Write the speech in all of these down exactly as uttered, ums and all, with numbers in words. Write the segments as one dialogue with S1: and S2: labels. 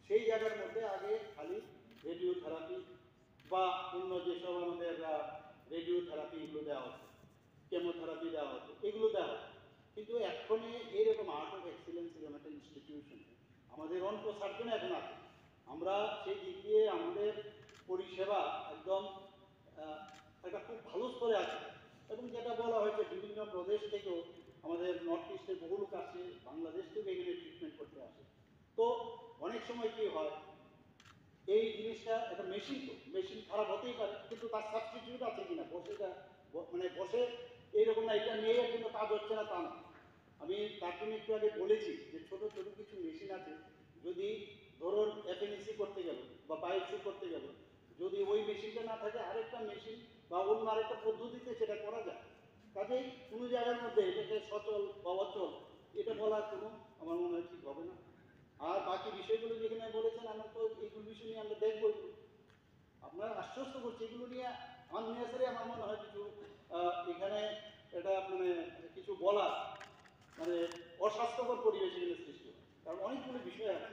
S1: সেই জায়গার মধ্যে আগে খালি রেডিওথেরাপি বা অন্য যেসব আমাদের রেডিওথেরাপি এগুলো দেওয়া হতো, কেমোথেরাপি দেওয়া হতো, এগুলো দেওয়া হতো। কিন্তু এখনই এইরকম আর্ট অফ এক্সিলেন্স এরকম একটা ইনস্টিটিউশন আমাদের অন্ত সার্জনে এখন আছে। আমরা সেই দিক দিয়ে আমাদের পরিষেবা একদম একটা খুব ভালো স্তরে আছে। এবং যেটা বলা হয়েছে বিভিন্ন প্রদেশ থেকেও আমাদের নর্থ ইস্টে বহু লোক আসে, বাংলাদেশ থেকেও এখানে ট্রিটমেন্ট করতে আসে। তো অনেক সময় কি হয়, এই জিনিসটা একটা মেশিন, তো মেশিন খারাপ হতেই পারে, কিন্তু তার সাবস্টিটিউট আছে কিনা, বসে মানে বসে এইরকম না এটা নিয়ে কিন্তু কাজ হচ্ছে না তা না। আমি তার জন্য একটু আগে বলেছি যে ছোট ছোট কিছু মেশিন আছে, যদি ধরুন এফএনইসি করতে গেল বা বায়োপসি করতে গেল, যদি ওই মেশিনটা না থাকে আরেকটা মেশিন বা অন্য আরেকটা পদ্ধতিতে সেটা করা যায়। কাজেই কোনো জায়গার মধ্যে এটাকে সচল বা অচল এটা বলার কোনো আমার মনে হয় ঠিক হবে না। আর বাকি বিষয়গুলো যেখানে বলেছেন আমরা তো এইগুলো বিষয় নিয়ে আমরা দেখবো। আপনারা আশ্বস্ত করছি এগুলো নিয়ে আননেসারি আমার মনে হয় কিছু এখানে এটা মানে কিছু বলা মানে অস্বাস্থ্যকর পরিবেশ এখানে সৃষ্টি হয়, কারণ অনেকগুলো বিষয় আছে।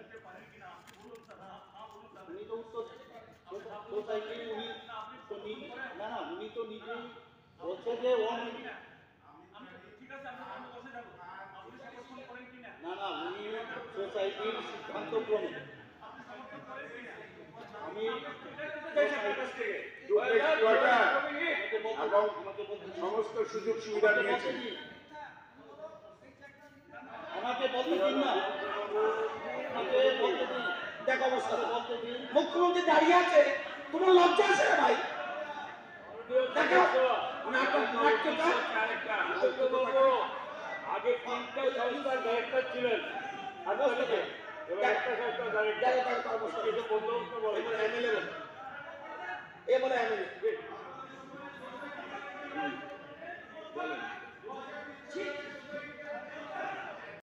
S1: উনি তো উত্তর সোসাইটি উনি তো না না উনি তো নিজেই বলছে যে না না উনি সোসাইটির সিদ্ধান্তক্রমে আমি
S2: সমস্ত সুযোগ সুবিধা দিয়েছি।
S1: আমাকে বলতে দিন না, আমাকে বলতে দিন।
S3: দেখ অবস্থা বলতে দিন, মুখ্যমন্ত্রী দাঁড়িয়ে আছে, তোমার লজ্জা আছে না ভাই? দেখো
S2: আগে তিনটা সংস্থার ডাইরেক্টর ছিলেন, এবার একটা সংস্থার ডাইরেক্টর বলে
S3: এ বলে এমএলএ